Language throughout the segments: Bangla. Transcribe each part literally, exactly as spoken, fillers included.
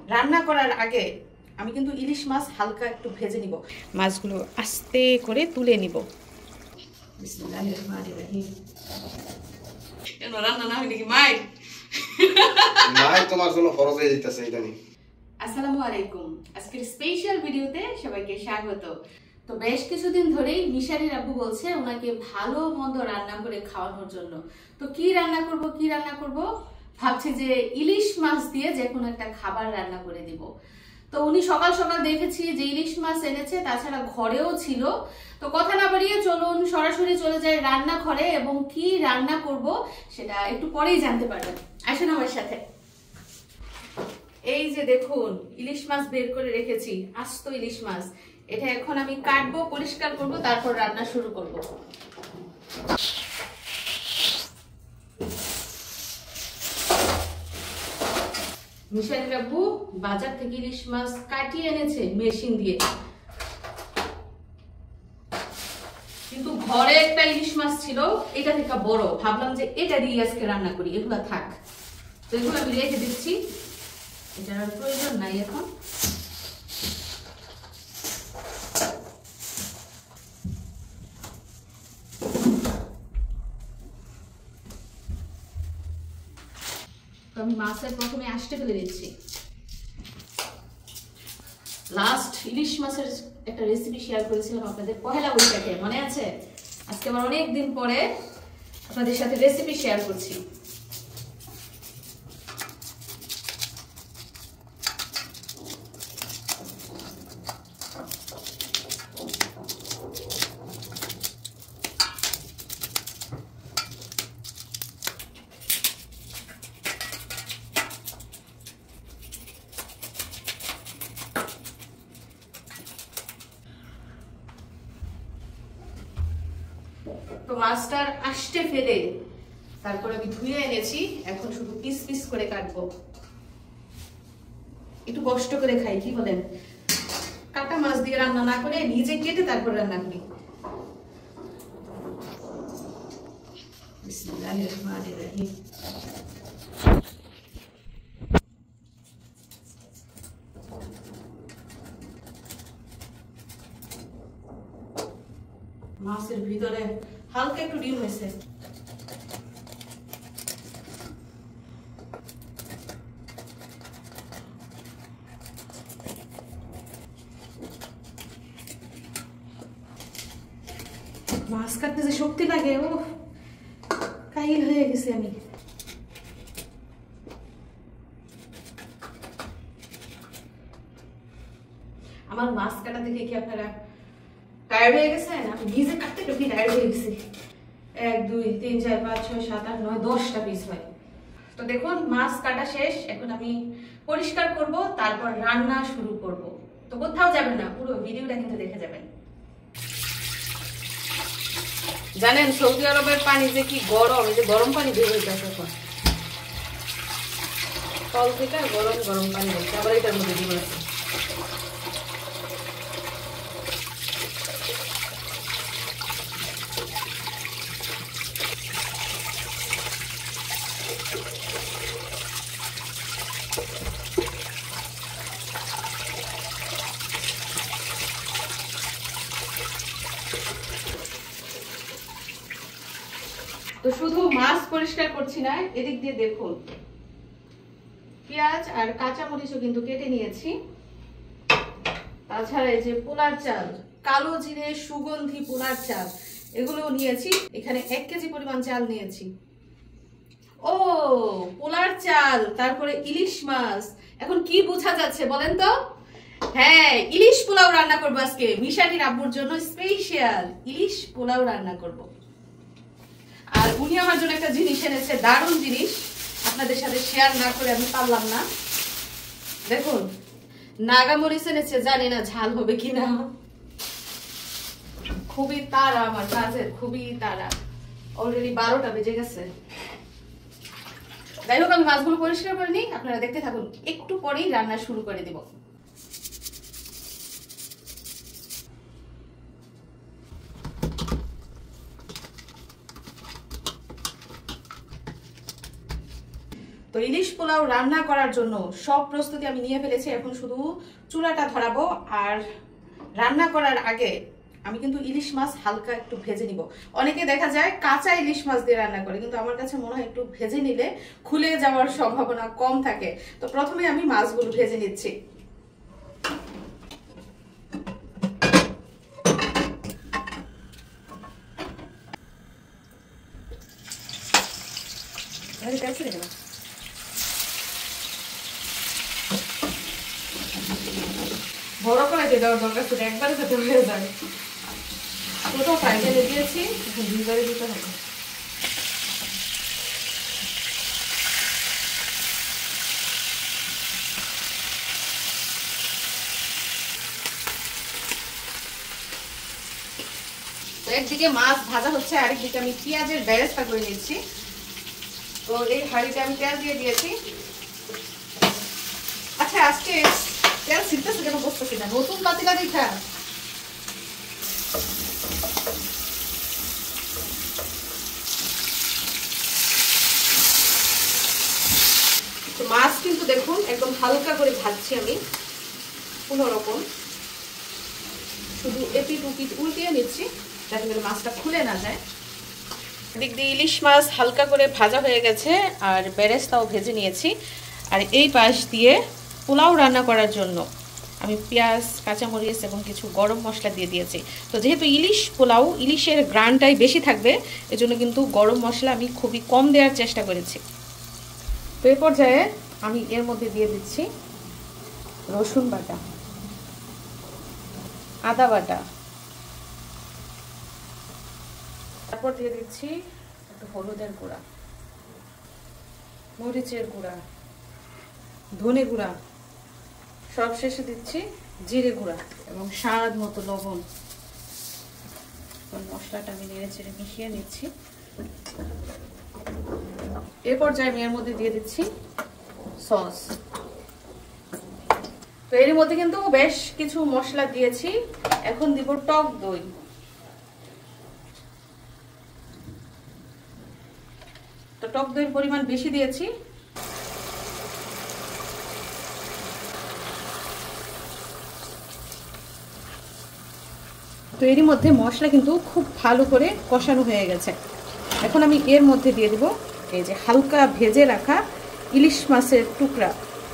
রান্না করার আগে আমি কিন্তু ইলিশ মাছ হালকা একটু ভেজে নিব, মাছগুলো আস্তে করে তুলে নিব। বিসমিল্লাহির রহমানির রহিম। কেন রান্না না হইলে কি মাই মাই তোমার জন্য খরচ হয়ে যাইতেছে এটা নি। আসসালামু আলাইকুম, আজকের স্পেশাল ভিডিওতে সবাইকে স্বাগত। তো বেশ কিছুদিন ধরেই মিশারির আব্বু বলছে ওনাকে ভালো মন্দ রান্না করে খাওয়ানোর জন্য। তো কি রান্না করব কি রান্না করব ভাবছি যে ইলিশ মাছ দিয়ে যে কোনো একটা খাবার রান্না করে দিব। তো উনি সকাল সকাল দেখেছি যে ইলিশ মাছ এনেছে, তাছাড়া ঘরেও ছিল। তো কথা না বাড়িয়ে চলুন সরাসরি চলে যাই রান্নাঘরে এবং কি রান্না করব সেটা একটু পরেই জানতে পারবেন। আসুন আমার সাথে। এই যে দেখুন ইলিশ মাছ বের করে রেখেছি, আস্ত ইলিশ মাছ। এটা এখন আমি কাটবো, পরিষ্কার করব, তারপর রান্না শুরু করব। মিশারি বাবু বাজার থেকে ইলিশ মাছ কাটিয়ে এনেছে মেশিন দিয়ে, কিন্তু ঘরে একটা ইলিশ মাছ ছিল, এটা থেকে বড়। ভাবলাম যে এটা দিয়ে আজকে রান্না করি, এগুলা থাক। তো এগুলো আমি রেখে দিচ্ছি, এটার আর প্রয়োজন নাই এখন। তো আমি মাছের প্রথমে আঁশটা ফেলে দিচ্ছি। লাস্ট ইলিশ মাছের একটা রেসিপি শেয়ার করেছিলাম আপনাদের পহেলা বৈশাখে, মনে আছে? আজকে আমার অনেক দিন পরে আপনাদের সাথে রেসিপি শেয়ার করছি। তো মাছটার আঁশটে ফেলে তারপর আমি ধুয়ে এনেছি, এখন শুধু পিস পিস করে কাটবো। একটু কষ্ট করে খাই, কি বলেন? কাটা মাছ দিয়ে রান্না না করে নিজে কেটে তারপর রান্না করি। বিসমিল্লাহির রহমানির রহিম। মাছের ভিতরে হালকা একটু ডিম হয়েছে। মাছ কাটতে যে শক্তি লাগে, ও কাহিল হয়ে গেছে আমি। আমার মাছ কাটা দেখে কি আপনারা টায়ার্ড হয়ে গেছেন? আমি নিজে কাটতে কাটতে টায়ার্ড হয়ে গেছি। এক দুই তিন চার পাঁচ ছয় সাত আট নয় দশটা পিস হয়। তো দেখুন মাছ কাটা শেষ, এখন আমি পরিষ্কার করব, তারপর রান্না শুরু করব। তো কোথাও যাবেন না, পুরো ভিডিওটা কিন্তু দেখে যাবেন। জানেন সৌদি আরবের পানি যে কি গরম, এই যে গরম পানি বের হয়ে যাচ্ছে এখন কল থেকে, গরম গরম পানি হচ্ছে, আবার এটার মধ্যে দিব আছে। তো শুধু মাছ পরিষ্কার করছি না, এদিক দিয়ে দেখুন পেঁয়াজ আর কাঁচা মরিচও কিন্তু কেটে নিয়েছি। তাছাড়া এই যে পোলার চাল, কালো জিরে সুগন্ধি পোলার চাল, এগুলোও নিয়েছি। এখানে এক কেজি পরিমাণ চাল নিয়েছি। ও পোলার চাল, তারপরে ইলিশ মাছ, এখন কি বোঝা যাচ্ছে বলেন তো? হ্যাঁ, ইলিশ পোলাও রান্না করবো আজকে। মিশারির আব্বুর জন্য স্পেশাল ইলিশ পোলাও রান্না করব। আর উনি আমার জন্য একটা জিনিস এনেছে, দারুণ জিনিস, আপনাদের সাথে শেয়ার না করে আমি পারলাম না। দেখুন নাগামরিচ এনেছে, জানি না ঝাল হবে কিনা। খুবই তাড়া আমার কাজের, খুবই তাড়া। অলরেডি বারোটা বেজে গেছে। যাই হোক, আমি মাছগুলো পরিষ্কার করে নিই, আপনারা দেখতে থাকুন, একটু পরেই রান্না শুরু করে দিব। তো তো ইলিশ পোলাও রান্না করার জন্য সব প্রস্তুতি আমি নিয়ে ফেলেছি, এখন শুধু চুলাটা ধরাবো। আর রান্না করার আগে আমি কিন্তু ইলিশ মাছ হালকা একটু ভেজে নিব। অনেকে দেখা যায় কাঁচা ইলিশ মাছ দিয়ে রান্না করে, কিন্তু আমার কাছে মনে হয় একটু ভেজে নিলে খুলে যাওয়ার সম্ভাবনা কম থাকে। তো প্রথমে আমি মাছগুলো ভেজে নিচ্ছি। বড় করে দিয়ে দেওয়ার দরকার ছিল, একবারে খেতে হয়ে যায়। ছোট ফ্রাই প্যানে দিয়েছি, এখন দুইবারে দিতে হবে। একদিকে মাছ ভাজা হচ্ছে, আরেকদিকে আমি পেঁয়াজের বেরেস্তা করে নিচ্ছি। তো এই হাঁড়িতে আমি তেল দিয়ে দিয়েছি। আচ্ছা, আজকে তেল ছিটতেছে কেন বসতেছি না, নতুন পাতিলা দেখা। মাছ কিন্তু দেখুন একদম হালকা করে ভাজছি আমি, কোনো রকম শুধু এপিট উপিট উল্টিয়ে নিচ্ছি যাতে করে মাছটা খুলে না যায়। এদিক দিয়ে ইলিশ মাছ হালকা করে ভাজা হয়ে গেছে, আর বেরেস্তাও ভেজে নিয়েছি। আর এই পাশ দিয়ে পোলাও রান্না করার জন্য আমি পেঁয়াজ, কাঁচামরিচ এবং কিছু গরম মশলা দিয়ে দিয়েছি। তো যেহেতু ইলিশ পোলাও, ইলিশের গ্রানটাই বেশি থাকবে, এজন্য কিন্তু গরম মশলা আমি খুবই কম দেওয়ার চেষ্টা করেছি। তো এই পর্যায়ে আমি এর মধ্যে দিয়ে দিচ্ছি রসুন বাটা, আদা বাটা, তারপর দিয়ে দিচ্ছি একটু হলুদের গুঁড়া, মরিচের গুঁড়া, ধনে গুঁড়া, সব শেষে দিচ্ছি জিরে গুঁড়া এবং স্বাদ মতো লবণ। মশলাটা আমি নেড়ে চেড়ে মিশিয়ে নিচ্ছি। এ পর্যায়ে আমি এর মধ্যে দিয়ে দিচ্ছি সস। তো এর মধ্যে কিন্তু বেশ কিছু মশলা দিয়েছি। এখন দিব টক দই। তো টক দইয়ের পরিমাণ বেশি দিয়েছি। তো এর মধ্যে মশলা কিন্তু খুব ভালো করে কষানো হয়ে গেছে। এখন আমি এর মধ্যে দিয়ে দিব এই যে হালকা ভেজে রাখা ইলিশ মাছের টুকরা।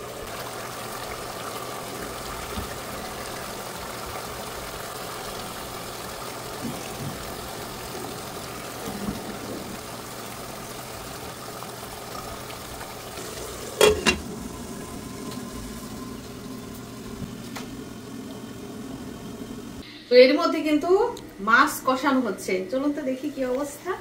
তো এর মধ্যে কিন্তু মাছ কষানো হচ্ছে, চলুন তো দেখি কি অবস্থা।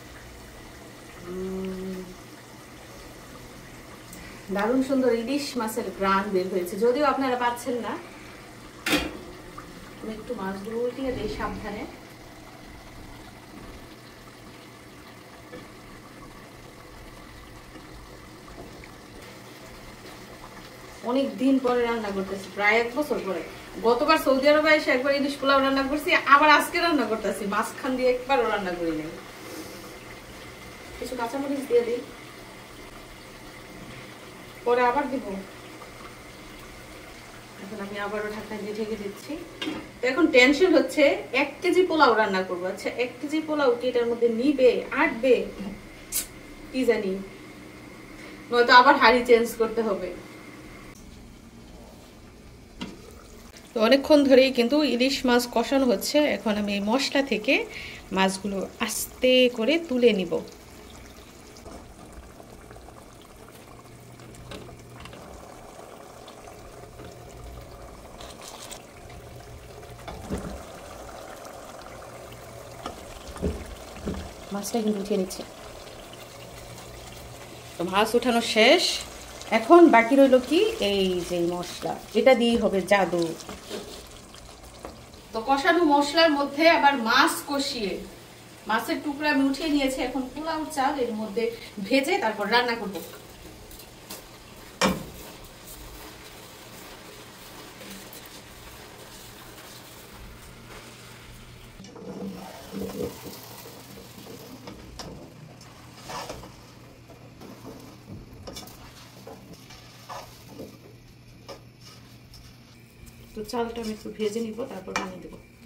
দারুণ সুন্দর ইলিশ মাছের গ্রান বের হয়েছে, যদিও আপনারা পাচ্ছেন না। আমি একটু মাছগুলো উল্টিয়ে দিই সাবধানে। অনেক দিন পরে রান্না করতেছি, প্রায় এক বছর পরে। গতবার সৌদি আরবে এসে একবার ইলিশ পোলাও রান্না করছি, আবার আজকে রান্না করতেছি। মাঝখান দিয়ে একবারও রান্না করি নাই। কিছু কাঁচামরিচ দিয়ে দিই, পরে আবার দিব। এখন আমি আবারও ঢাকনা দিয়ে ঢেকে দিচ্ছি। এখন টেনশন হচ্ছে এক কেজি পোলাও রান্না করবো। আচ্ছা, এক কেজি পোলাও কি এটার মধ্যে নিবে, আটবে কি জানি, নয়তো আবার হাঁড়ি চেঞ্জ করতে হবে। তো অনেকক্ষণ ধরেই কিন্তু ইলিশ মাছ কষানো হচ্ছে। এখন আমি এই মশলা থেকে মাছগুলো আস্তে করে তুলে নিব। মাছটা কিন্তু উঠিয়ে নিচ্ছে। তো মাছ উঠানো শেষ। এখন বাকি রইল কি এই যে মশলা, এটা দিয়েই হবে জাদু। তো কষানো মশলার মধ্যে আবার মাছ কষিয়ে মাছের টুকরা আমি উঠিয়ে নিয়েছি। এখন পোলাও চাল এর মধ্যে ভেজে তারপর রান্না করব। তো চালটা আমি একটু ভেজে নিব, তারপর পানি দেবো।